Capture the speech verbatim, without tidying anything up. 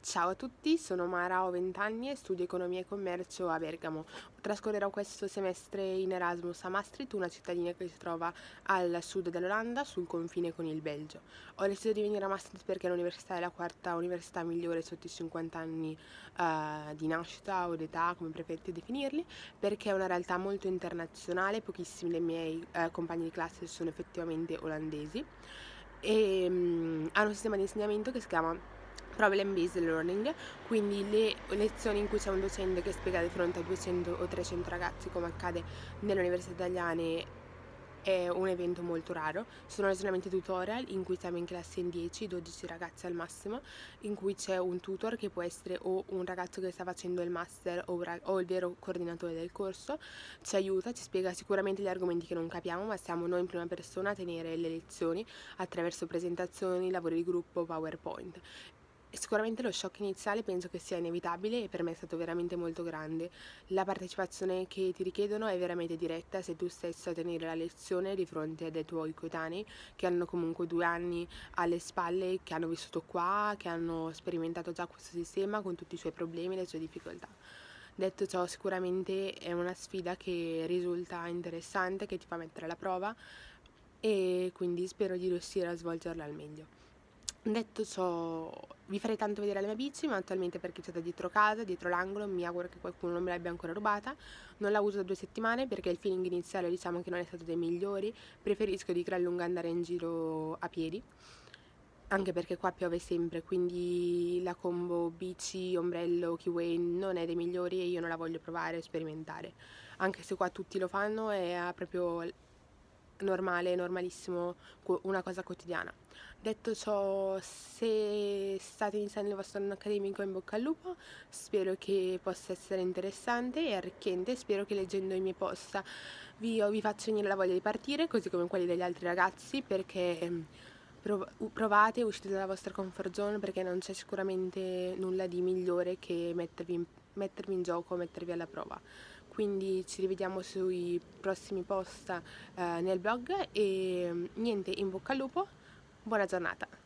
Ciao a tutti, sono Mara, ho venti anni e studio economia e commercio a Bergamo. Trascorrerò questo semestre in Erasmus a Maastricht, una cittadina che si trova al sud dell'Olanda, sul confine con il Belgio. Ho deciso di venire a Maastricht perché l'università è la quarta università migliore sotto i cinquanta anni eh, di nascita o d'età, come preferite definirli, perché è una realtà molto internazionale, pochissimi dei miei eh, compagni di classe sono effettivamente olandesi e mm, ha un sistema di insegnamento che si chiama Problem Based Learning, quindi le lezioni in cui c'è un docente che spiega di fronte a duecento o trecento ragazzi, come accade nelle università italiane, è un evento molto raro. Sono ragionamenti tutorial in cui siamo in classe in dieci dodici ragazzi al massimo, in cui c'è un tutor che può essere o un ragazzo che sta facendo il master o, o il vero coordinatore del corso, ci aiuta, ci spiega sicuramente gli argomenti che non capiamo, ma siamo noi in prima persona a tenere le lezioni attraverso presentazioni, lavori di gruppo, PowerPoint. E sicuramente lo shock iniziale penso che sia inevitabile e per me è stato veramente molto grande. La partecipazione che ti richiedono è veramente diretta, sei tu stesso a tenere la lezione di fronte a dei tuoi coetanei che hanno comunque due anni alle spalle, che hanno vissuto qua, che hanno sperimentato già questo sistema con tutti i suoi problemi e le sue difficoltà. Detto ciò, sicuramente è una sfida che risulta interessante, che ti fa mettere alla prova e quindi spero di riuscire a svolgerla al meglio. Detto ciò, vi farei tanto vedere la mia bici, ma attualmente perché c'è da dietro casa, dietro l'angolo, mi auguro che qualcuno non me l'abbia ancora rubata. Non la uso da due settimane perché il feeling iniziale diciamo che non è stato dei migliori, preferisco di gran lunga andare in giro a piedi, anche perché qua piove sempre, quindi la combo bici, ombrello, kiwi non è dei migliori e io non la voglio provare e sperimentare. Anche se qua tutti lo fanno, è proprio normale, normalissimo, una cosa quotidiana. Detto ciò, se state iniziando il vostro anno accademico, in bocca al lupo, spero che possa essere interessante e arricchente, spero che leggendo i miei post vi, vi faccia venire la voglia di partire, così come quelli degli altri ragazzi, perché provate, uscite dalla vostra comfort zone, perché non c'è sicuramente nulla di migliore che mettervi in, mettervi in gioco, mettervi alla prova. Quindi ci rivediamo sui prossimi post eh, nel blog e niente, in bocca al lupo, buona giornata!